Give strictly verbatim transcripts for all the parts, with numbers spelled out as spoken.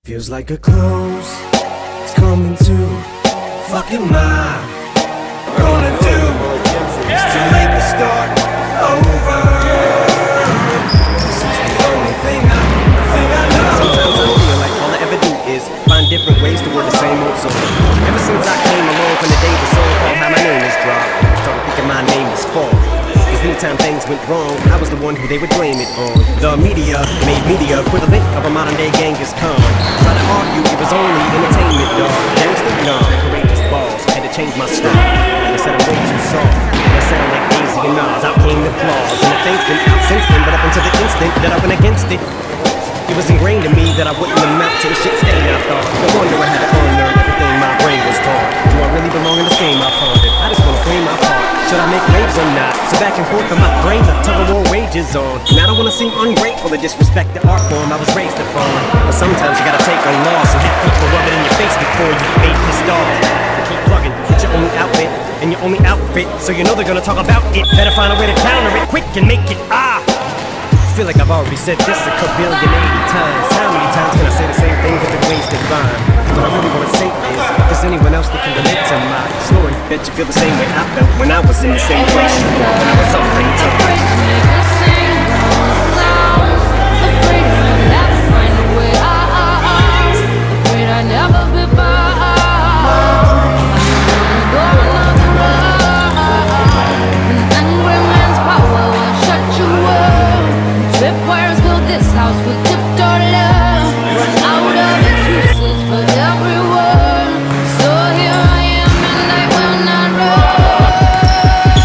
Feels like a close, it's coming to fucking my gonna do. It's too late to start over. This is the only thing I, thing I know. Sometimes I feel like all I ever do is find different ways to word the same old song. Ever since I came along from the day the song called How My Name Is dropped, started thinking my name is Fall. Anytime things went wrong, I was the one who they would blame it on. The media made media equivalent of a modern day Genghis Khan. Try to argue it was only entertainment, dog. Gangsta, nah, courageous balls. Had to change my style. They said I'm way too soft. I sound like Daisy and Nas. Out came the claws. And the thing's been out since then, but up until the instant that I went against it, it was ingrained in me that I wouldn't amount to the shit stain I thought. No wonder I had to unlearn everything my brain was taught. Do I really belong in this game I pondered? I just wanna claim my part. Should I make waves or not? So back and forth in my brain, the tug of war wages on. And I don't wanna seem ungrateful or disrespect the art form I was raised upon. But sometimes you gotta take a loss and have people rub it in your face before you get made pissed off. And keep plugging, it's your only outlet and your only outfit, so you know they're gonna talk about it. Better find a way to counter it quick and make it ah. I feel like I've already said this a kabillion eighty times. How many times can I say the same thing with a wasted rhyme? What I really wanna say is, if there's anyone else that can relate to my story, bet you feel the same way I felt when I was in the same place you were, when I was afraid to afraid to make a single sound. Afraid I'll never find a way out. Afraid I'll never be found. I'm gonna go another route. An angry man's power will shut you up. Tripwires build this house with tiptoe love. Run out of excuses for everyone. So here I am and I will not run.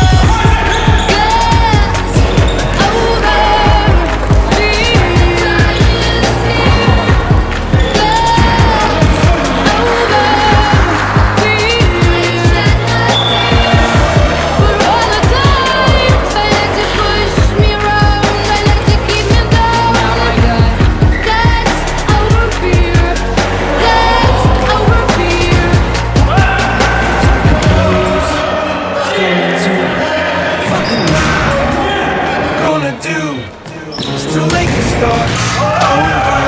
Get over fear. Get over fear. For all the times they like to push me around, they like to keep me down. Oh my God, that's over fear. That's over fear. It's coming to fucking my gonna do. It's too late to start over.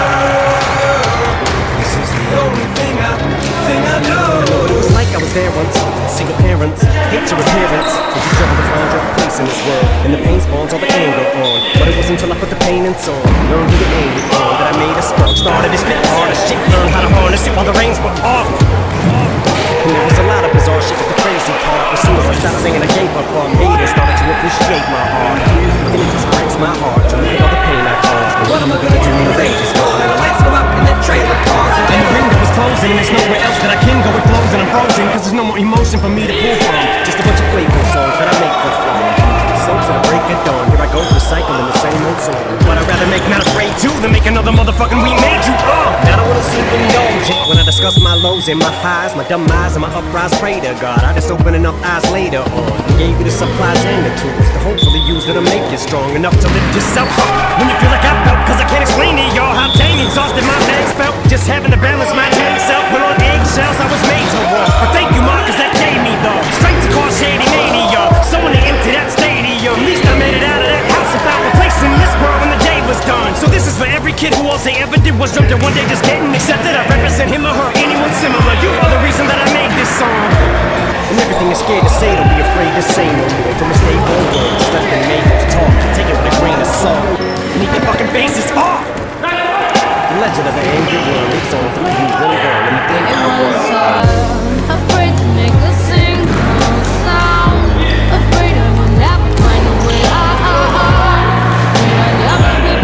This is the only thing I, thing I know. It was like I was there once, single parents, hate your appearance. Did you struggle to find your place in this world? And the pain spawns all the anger on. But it wasn't until I put the pain in song, learned who to aim it on, that I made a spark. Started to spit hard as shit, learned how to harness it while the reins were off. And there was a lot of bizarre shit with the crazy part. As soon as I stopped singing, I gave up on me and started to appreciate my art. And it just breaks my heart to look at all the pain I caused. But what am I gonna do when the rage is gone and the lights go out in that trailer park? And the window is closing and there's nowhere else that I can go. It flows and I'm frozen, cause there's no more emotion for me to pull from. Just a bunch of playful songs that I make for fun. So till the break of dawn, here I go recycling the same old song. But I'd rather make Not Afraid two than make another motherfucking We Made You. Uh, now I don't wanna seem indulgent when I discuss my lows and my highs, my demise and my uprise. Pray to God, I just open enough eyes later on. Gave you the supplies and the tools to hopefully use it to make you strong enough to lift yourself up when you feel like I felt. Cause I can't explain to y'all how dang exhausted my legs felt. Just having to balance my dang self when on eggshells I was made to walk. But thank you, Mark, cause that gave me the strength to cause shady mania. So when they empty that stadium, at least I made it out of that house without replacing this world when the day was done. So this is for every kid who all they ever did was jump to one day just getting accepted. I represent him or her, anyone similar. You are the reason that I made this song. And everything you're scared to say, don't be afraid to say no more. From mistake or words, let them make us talk. Take it with a grain of salt. Need your fucking faces off. The legend of the angry world, it's on through you, really go. And you think I was I'm afraid to make a single sound. Afraid I will never find a way out. Afraid I'll never be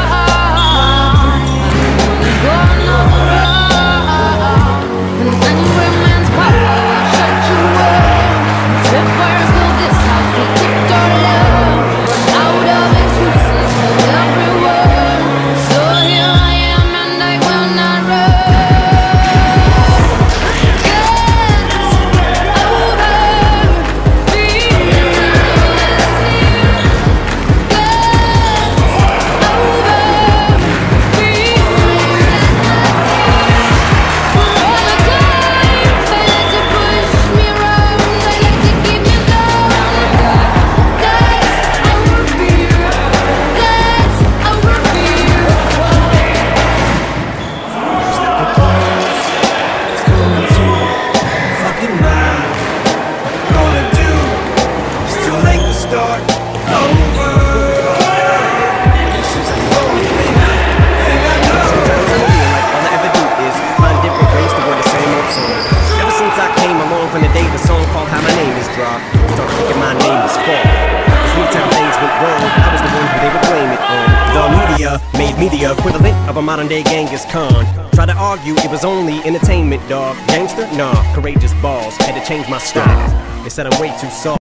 found. I'm gonna go another route. An angry man's power will shut you up. Tripwires build this house with tiptoe love. Run out of excuses for everyone. So here I am and I will not run. over. This is the only thing I, thing I know. Sometimes I feel like all I ever do is find different ways to win the same old song. Ever since I came along from the day the song called How My Name Is dropped, started thinking my name is Fall. Cause anytime things went wrong, I was the one who they would blame it on. The media made me the equivalent of a modern day Genghis Khan. Tried to argue it was only entertainment, dog. Gangster? Nah, courageous balls. Had to change my style. They said I'm way too soft.